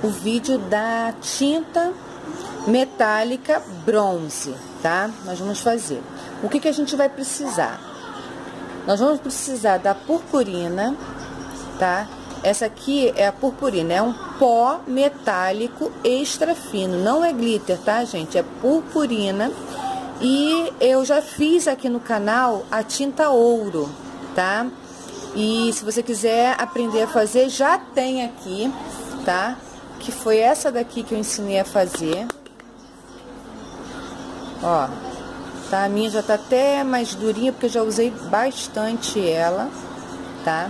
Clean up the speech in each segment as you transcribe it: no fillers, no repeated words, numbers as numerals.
o vídeo da tinta metálica bronze, tá? Nós vamos fazer. O que que a gente vai precisar? Nós vamos precisar da purpurina, tá? Essa aqui é a purpurina, é um pó metálico extra fino, não é glitter, tá, gente? É purpurina. E eu já fiz aqui no canal a tinta ouro, tá? E se você quiser aprender a fazer, já tem aqui, tá? Que foi essa daqui que eu ensinei a fazer. Ó, tá? A minha já tá até mais durinha, porque eu já usei bastante ela, tá?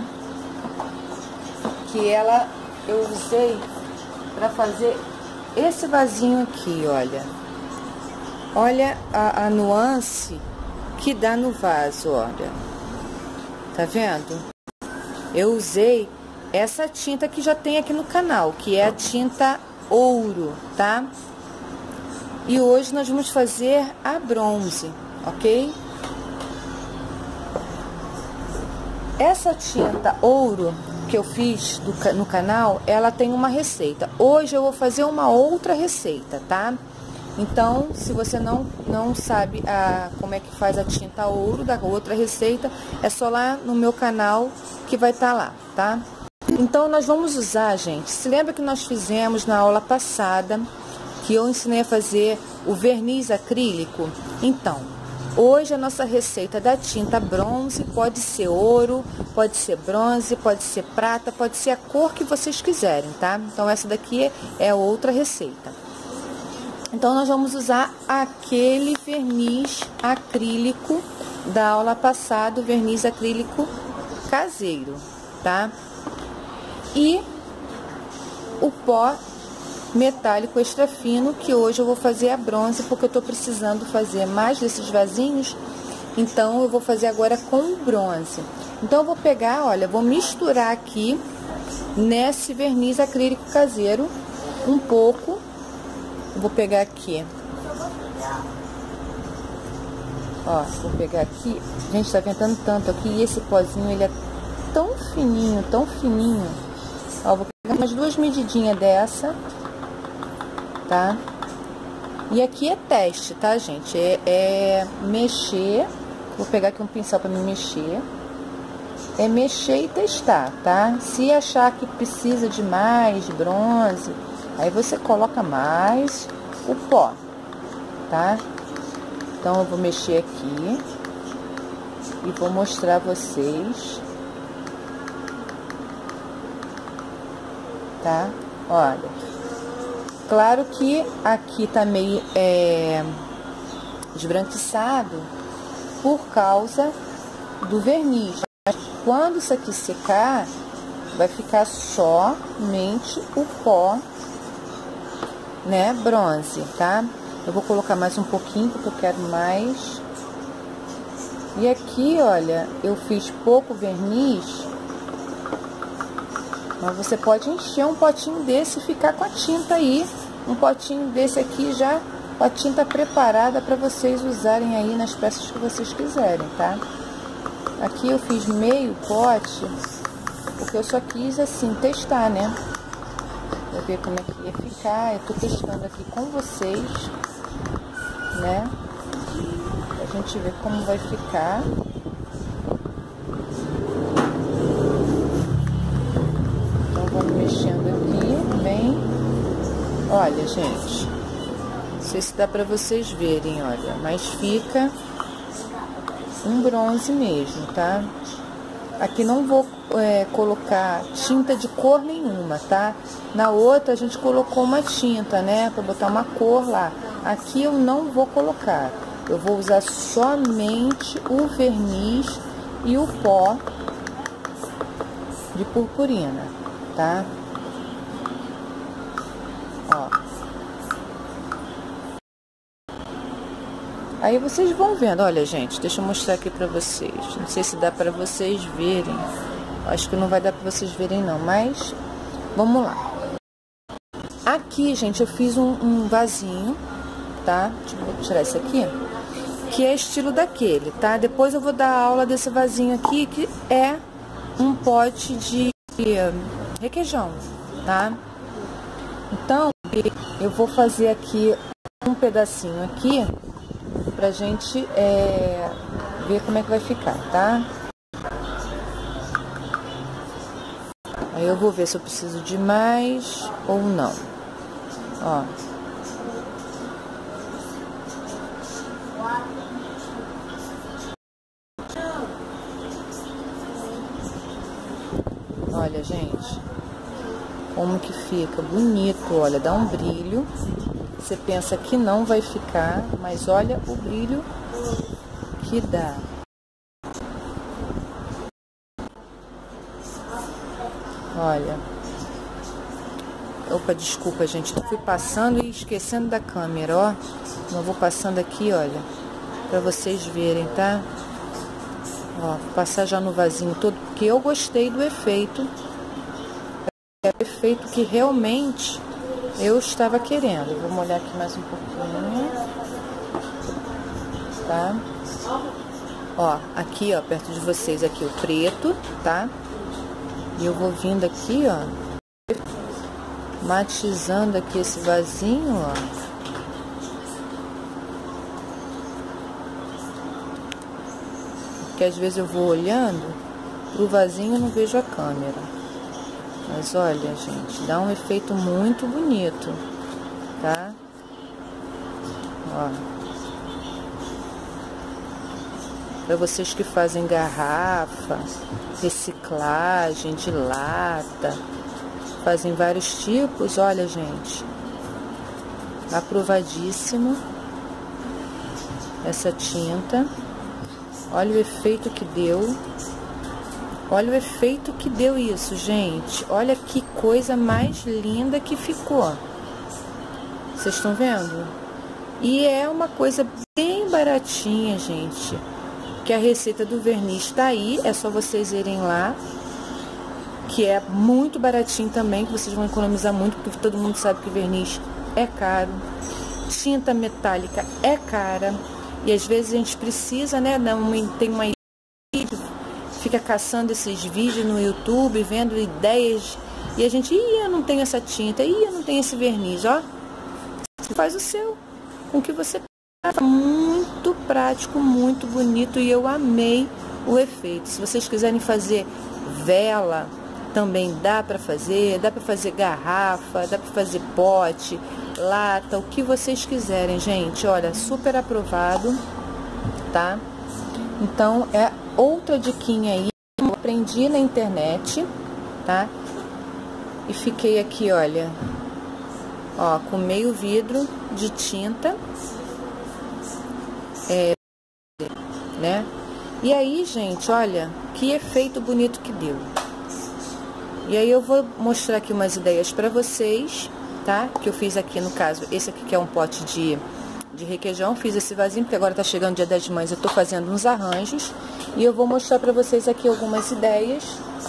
Que ela eu usei pra fazer esse vasinho aqui, olha. Olha a nuance que dá no vaso, olha. Tá vendo? Eu usei essa tinta que já tem aqui no canal, que é a tinta ouro, tá? E hoje nós vamos fazer a bronze, ok? Essa tinta ouro que eu fiz no canal, ela tem uma receita. Hoje eu vou fazer uma outra receita, tá? Então, se você não sabe como é que faz a tinta ouro da outra receita, é só lá no meu canal que vai estar lá, tá? Então, nós vamos usar, gente, se lembra que nós fizemos na aula passada, que eu ensinei a fazer o verniz acrílico? Então, hoje a nossa receita da tinta bronze pode ser ouro, pode ser bronze, pode ser prata, pode ser a cor que vocês quiserem, tá? Então, essa daqui é outra receita. Então, nós vamos usar aquele verniz acrílico da aula passada, o verniz acrílico caseiro, tá? E o pó metálico extra fino, que hoje eu vou fazer a bronze, porque eu tô precisando fazer mais desses vasinhos, então eu vou fazer agora com o bronze. Então, eu vou pegar, olha, vou misturar aqui nesse verniz acrílico caseiro um pouco. Vou pegar aqui, ó, vou pegar aqui, gente, tá ventando tanto aqui, e esse pozinho, ele é tão fininho, ó, vou pegar umas 2 medidinhas dessa, tá? E aqui é teste, tá, gente? É mexer, vou pegar aqui um pincel pra me mexer, é mexer e testar, tá? Se achar que precisa de mais bronze, aí você coloca mais o pó, tá? Então, eu vou mexer aqui e vou mostrar a vocês, tá? Olha, claro que aqui tá meio esbranquiçado por causa do verniz. Mas quando isso aqui secar, vai ficar somente o pó, né, bronze, tá? Eu vou colocar mais um pouquinho, porque eu quero mais. E aqui, olha, eu fiz pouco verniz, mas você pode encher um potinho desse e ficar com a tinta aí, um potinho desse aqui já com a tinta preparada para vocês usarem aí nas peças que vocês quiserem, tá? Aqui eu fiz meio pote, porque eu só quis, assim, testar, né? Pra ver como é que ia ficar. Eu tô testando aqui com vocês, né? Pra gente ver como vai ficar. Então, vamos mexendo aqui, bem. Olha, gente, não sei se dá pra vocês verem, olha, mas fica um bronze mesmo, tá? Aqui não vou colocar tinta de cor nenhuma, tá? Na outra a gente colocou uma tinta, né? Pra botar uma cor lá. Aqui eu não vou colocar. Eu vou usar somente o verniz e o pó de purpurina, tá? Ó. Aí vocês vão vendo, olha, gente, deixa eu mostrar aqui pra vocês. Não sei se dá pra vocês verem. Acho que não vai dar pra vocês verem não, mas vamos lá. Aqui, gente, eu fiz um vasinho, tá? Deixa eu tirar isso aqui. Que é estilo daquele, tá? Depois eu vou dar aula desse vasinho aqui, que é um pote de requeijão, tá? Então, eu vou fazer aqui um pedacinho aqui pra gente ver como é que vai ficar, tá? Aí eu vou ver se eu preciso de mais ou não. Ó. Olha, gente, como que fica bonito, olha, dá um brilho. Você pensa que não vai ficar, mas olha o brilho que dá. Olha. Opa, desculpa, gente, eu fui passando e esquecendo da câmera, ó. Eu vou passando aqui, olha, pra vocês verem, tá? Ó, vou passar já no vasinho todo, porque eu gostei do efeito. É o efeito que realmente eu estava querendo. Vou molhar aqui mais um pouquinho. Tá? Ó, aqui, ó, perto de vocês, aqui o preto, tá? E eu vou vindo aqui, ó, matizando aqui esse vasinho, ó. Porque às vezes eu vou olhando pro vasinho e não vejo a câmera. Mas olha, gente, dá um efeito muito bonito, tá? Ó. Para vocês que fazem garrafa, reciclagem de lata, fazem vários tipos, olha, gente, aprovadíssimo essa tinta. Olha o efeito que deu. Olha o efeito que deu isso, gente. Olha que coisa mais linda que ficou. Vocês estão vendo? E é uma coisa bem baratinha, gente. Que a receita do verniz tá aí. É só vocês irem lá. Que é muito baratinho também. Que vocês vão economizar muito. Porque todo mundo sabe que verniz é caro. Tinta metálica é cara. E às vezes a gente precisa, né? Tem uma fica caçando esses vídeos no YouTube, vendo ideias, e a gente, eu não tenho essa tinta, eu não tenho esse verniz, ó. Você faz o seu, com o que você tem. Muito prático, muito bonito, e eu amei o efeito. Se vocês quiserem fazer vela, também dá pra fazer garrafa, dá pra fazer pote, lata, o que vocês quiserem, gente. Olha, super aprovado, tá? Então, é outra diquinha aí, eu aprendi na internet, tá? E fiquei aqui, olha, ó, com meio vidro de tinta, né? E aí, gente, olha, que efeito bonito que deu. E aí eu vou mostrar aqui umas ideias pra vocês, tá? Que eu fiz aqui, no caso, esse aqui que é um pote de requeijão, fiz esse vasinho, porque agora tá chegando o Dia das Mães, eu tô fazendo uns arranjos, e eu vou mostrar pra vocês aqui algumas ideias.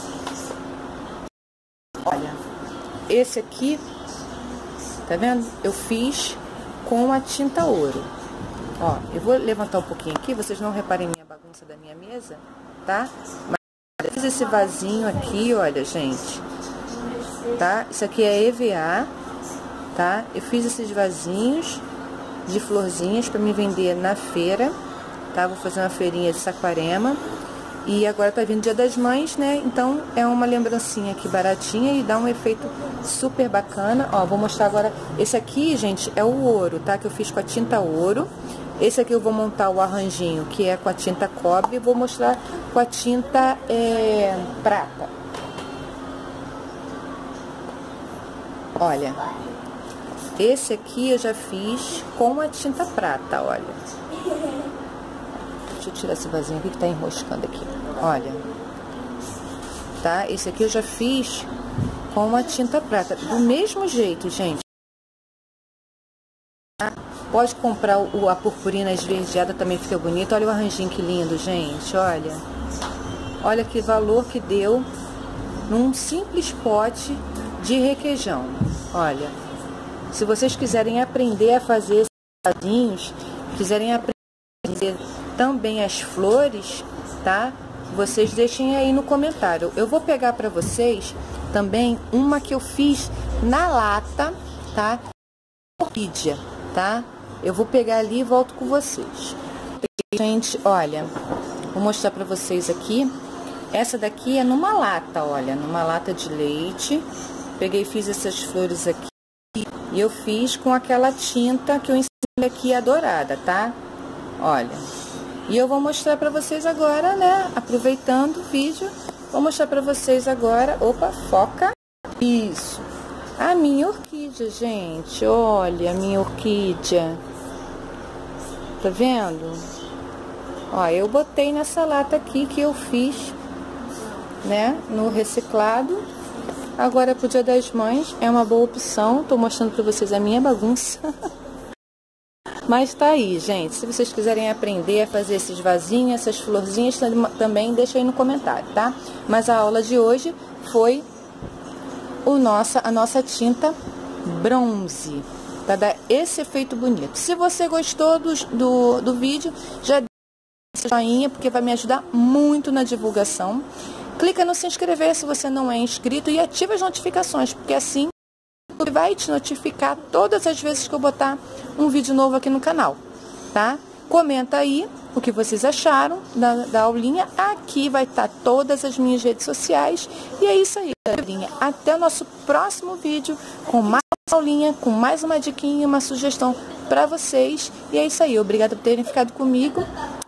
Olha, esse aqui, tá vendo? Eu fiz com a tinta ouro. Ó, eu vou levantar um pouquinho aqui, vocês não reparem minha bagunça da minha mesa, tá? Mas eu fiz esse vasinho aqui, olha, gente, tá? Isso aqui é EVA, tá? Eu fiz esses vasinhos de florzinhas para me vender na feira, tá? Vou fazer uma feirinha de Saquarema. E agora tá vindo o Dia das Mães, né? Então é uma lembrancinha aqui baratinha e dá um efeito super bacana. Ó, vou mostrar agora. Esse aqui, gente, é o ouro, tá? Que eu fiz com a tinta ouro. Esse aqui eu vou montar o arranjinho, que é com a tinta cobre. E vou mostrar com a tinta prata. Olha, esse aqui eu já fiz com a tinta prata, olha. Deixa eu tirar esse vasinho aqui que tá enroscando aqui. Olha. Tá? Esse aqui eu já fiz com a tinta prata. Do mesmo jeito, gente. Pode comprar a purpurina esverdeada, também fica bonito. Olha o arranjinho que lindo, gente. Olha. Olha que valor que deu num simples pote de requeijão. Olha. Se vocês quiserem aprender a fazer esses vasinhos, quiserem aprender também as flores, tá? Vocês deixem aí no comentário. Eu vou pegar para vocês também uma que eu fiz na lata, tá? Orquídea, tá? Eu vou pegar ali e volto com vocês. Gente, olha, vou mostrar pra vocês aqui. Essa daqui é numa lata, olha, numa lata de leite. Peguei e fiz essas flores aqui. E eu fiz com aquela tinta que eu ensinei aqui, a dourada, tá? Olha. E eu vou mostrar pra vocês agora, né? Aproveitando o vídeo, vou mostrar pra vocês agora. Opa, foca. Isso. A minha orquídea, gente. Olha a minha orquídea. Tá vendo? Ó, eu botei nessa lata aqui que eu fiz, né? No reciclado. Agora pro Dia das Mães é uma boa opção. Tô mostrando pra vocês a minha bagunça. Mas tá aí, gente. Se vocês quiserem aprender a fazer esses vasinhos, essas florzinhas, também deixa aí no comentário, tá? Mas a aula de hoje foi a nossa tinta bronze, para dar esse efeito bonito. Se você gostou do vídeo, já deixa esse joinha, porque vai me ajudar muito na divulgação. Clica no se inscrever se você não é inscrito e ativa as notificações, porque assim ele vai te notificar todas as vezes que eu botar um vídeo novo aqui no canal, tá? Comenta aí o que vocês acharam da aulinha. Aqui vai estar todas as minhas redes sociais. E é isso aí, galerinha. Até o nosso próximo vídeo com mais uma aulinha, com mais uma diquinha, uma sugestão para vocês. E é isso aí. Obrigada por terem ficado comigo.